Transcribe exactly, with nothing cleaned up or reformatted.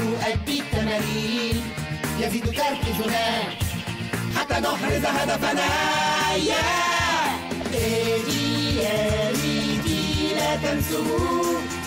وأدي التمارين يزيد تركيزنا حتى نحرز هدفنا. يا إيدي يا ريدي لا تنسوا